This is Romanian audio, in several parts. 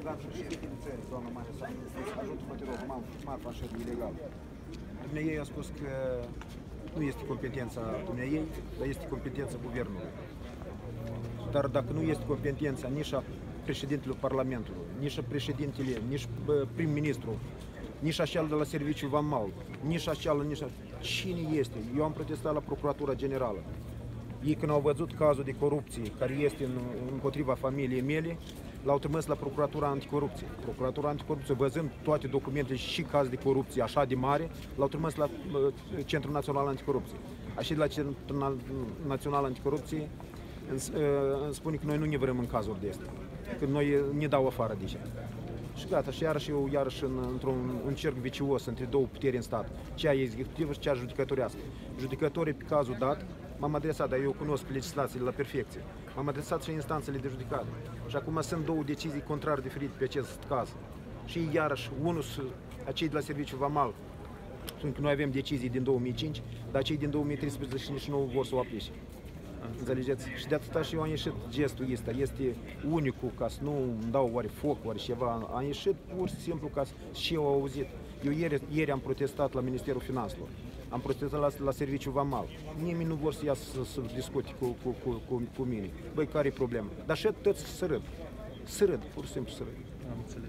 rugat președintele țării, doamna Maria Sandu, ajută-mă, te rog, marfa așa de ilegal. Dumnezeu a spus că nu este competența Dumnezeu, dar este competența guvernului. Dar dacă nu este competența nici a președintelui Parlamentului, nici a președintele, nici prim-ministru, nici așa de la Serviciul Vamal, nici așa, cine este? Eu am protestat la Procuratura Generală. Ei când au văzut cazul de corupție care este împotriva familiei mele, l-au trimis la Procuratura Anticorupție. Procuratura Anticorupție, văzând toate documentele și caz de corupție așa de mare, l-au trimis la Centrul Național Anticorupție. Așa de la Centrul Național Anticorupție îmi spune că noi nu ne vrem în cazuri de astea, că noi ne dau afară de aici. Și gata, și iarăși într-un cerc vicios între două puteri în stat, cea executivă și cea judecătorească. Judecătorii pe cazul dat, m-am adresat, dar eu cunosc legislațiile la perfecție, m-am adresat și în instanțele de judecată. Și acum sunt două decizii contrare diferite pe acest caz. Și iarăși, unul, acei de la Serviciul Vamal, spun că noi avem decizii din 2005, dar cei din 2013 nici nu vor să o aplice. Înțelegeți? Și de atâta și eu am ieșit gestul ăsta, este unicul ca să nu îmi dau oare foc, oare ceva, am ieșit pur și simplu ca să și eu auzit. Eu ieri am protestat la Ministerul Finanțelor, am protestat la Serviciul Vamal, nimeni nu vor să iasă să discute cu mine. Băi, care e problema? Dar și toți să râd, pur și simplu să râd. Am înțeles.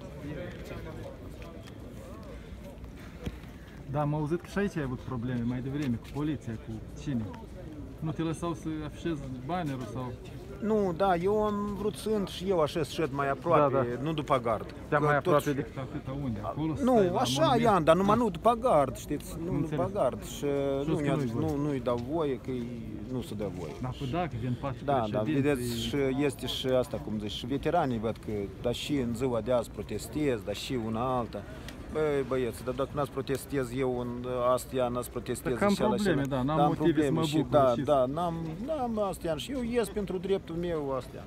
Da, am auzit că și aici ai avut probleme mai devreme cu poliția, cu cine? Nu te lăsau să afișezi bannerul sau... Nu, da, eu am vrut să intru și eu așa să șed mai aproape, nu după gard. Mai aproape decât atâta unde? Acolo nu, așa, Ian, dar numai nu după gard, știți, nu după gard. Și nu-i dau voie, că nu se dă voie. Dar dacă vin patru președinți... Da, vedeți, și este și asta, cum zici, și veteranii văd că, dar și în ziua de azi protestez, dar și una alta. Băi, băieți, dar dacă n-ați protestez eu în astea, n-ați protestez și ala probleme, da, n-am motive să mă bucur. Da, n-am astea și eu ies pentru dreptul meu astea.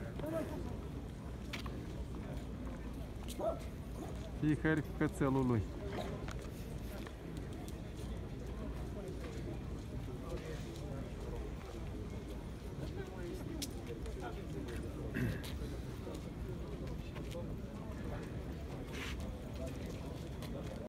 Fiecare cu cățelul lui.